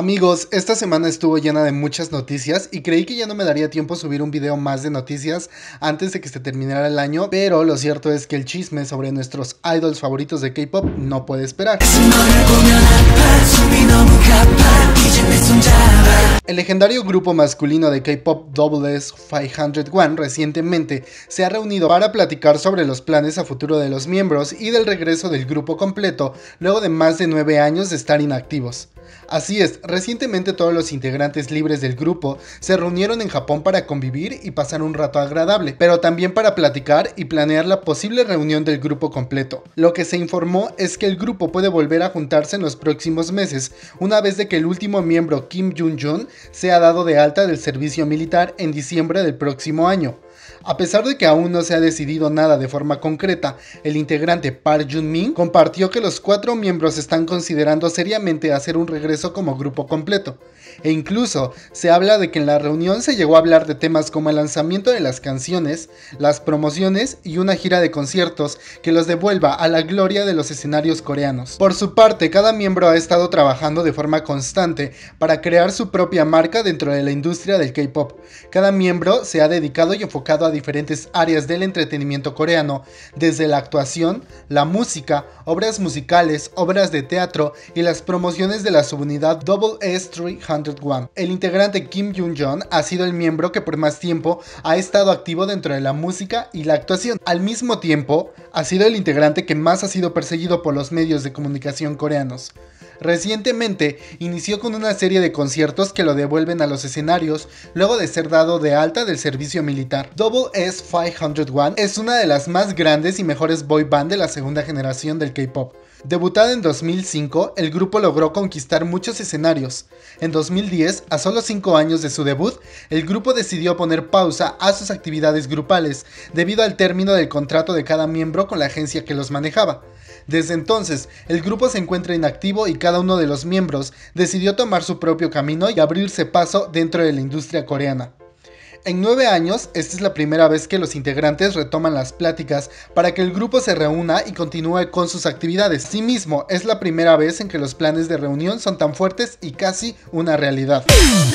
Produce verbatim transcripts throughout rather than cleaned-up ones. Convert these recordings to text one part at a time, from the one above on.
Amigos, esta semana estuvo llena de muchas noticias y creí que ya no me daría tiempo subir un video más de noticias antes de que se terminara el año, pero lo cierto es que el chisme sobre nuestros idols favoritos de K-pop no puede esperar. El legendario grupo masculino de K-pop Double S quinientos uno recientemente se ha reunido para platicar sobre los planes a futuro de los miembros y del regreso del grupo completo luego de más de nueve años de estar inactivos. Así es, recientemente todos los integrantes libres del grupo se reunieron en Japón para convivir y pasar un rato agradable, pero también para platicar y planear la posible reunión del grupo completo. Lo que se informó es que el grupo puede volver a juntarse en los próximos meses, una vez de que el último miembro Kim Jung-joon sea dado de alta del servicio militar en diciembre del próximo año. A pesar de que aún no se ha decidido nada de forma concreta, el integrante Park Jun-min compartió que los cuatro miembros están considerando seriamente hacer un regreso como grupo completo, e incluso se habla de que en la reunión se llegó a hablar de temas como el lanzamiento de las canciones, las promociones y una gira de conciertos que los devuelva a la gloria de los escenarios coreanos. Por su parte, cada miembro ha estado trabajando de forma constante para crear su propia marca dentro de la industria del K-pop. Cada miembro se ha dedicado y enfocado a diferentes áreas del entretenimiento coreano, desde la actuación, la música, obras musicales, obras de teatro y las promociones de la subunidad Double S trescientos uno. El integrante Kim Jung-joon ha sido el miembro que por más tiempo ha estado activo dentro de la música y la actuación. Al mismo tiempo, ha sido el integrante que más ha sido perseguido por los medios de comunicación coreanos. Recientemente inició con una serie de conciertos que lo devuelven a los escenarios luego de ser dado de alta del servicio militar. Double S quinientos uno es una de las más grandes y mejores boy band de la segunda generación del K-pop. Debutada en dos mil cinco, el grupo logró conquistar muchos escenarios. En dos mil diez, a solo cinco años de su debut, el grupo decidió poner pausa a sus actividades grupales debido al término del contrato de cada miembro con la agencia que los manejaba. Desde entonces, el grupo se encuentra inactivo y cada uno de los miembros decidió tomar su propio camino y abrirse paso dentro de la industria coreana. En nueve años, esta es la primera vez que los integrantes retoman las pláticas para que el grupo se reúna y continúe con sus actividades. Asimismo, es la primera vez en que los planes de reunión son tan fuertes y casi una realidad.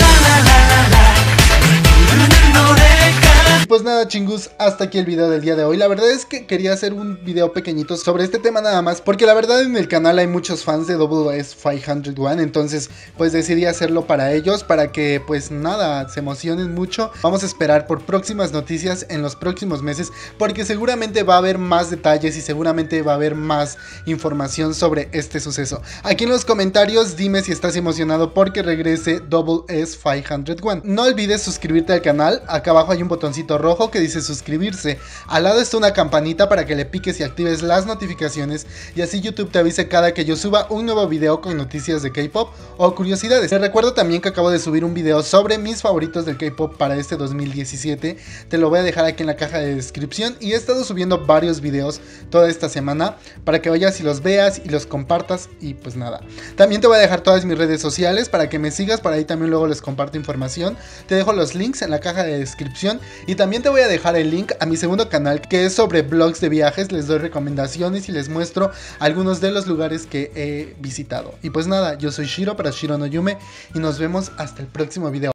Pues nada, chingus, hasta aquí el video del día de hoy. La verdad es que quería hacer un video pequeñito sobre este tema nada más, porque la verdad en el canal hay muchos fans de Double S quinientos uno, entonces pues decidí hacerlo para ellos, para que pues nada, se emocionen mucho. Vamos a esperar por próximas noticias en los próximos meses, porque seguramente va a haber más detalles y seguramente va a haber más información sobre este suceso. Aquí en los comentarios dime si estás emocionado porque regrese Double S quinientos uno. No olvides suscribirte al canal, acá abajo hay un botoncito rojo que dice suscribirse, al lado está una campanita para que le piques y actives las notificaciones y así YouTube te avise cada que yo suba un nuevo video con noticias de K-pop o curiosidades. Te recuerdo también que acabo de subir un video sobre mis favoritos del K-pop para este dos mil diecisiete, te lo voy a dejar aquí en la caja de descripción y he estado subiendo varios videos toda esta semana para que vayas y los veas y los compartas y pues nada. También te voy a dejar todas mis redes sociales para que me sigas, para ahí también luego les comparto información, te dejo los links en la caja de descripción y también También te voy a dejar el link a mi segundo canal que es sobre vlogs de viajes, les doy recomendaciones y les muestro algunos de los lugares que he visitado. Y pues nada, yo soy Shiro para Shiro no Yume y nos vemos hasta el próximo video.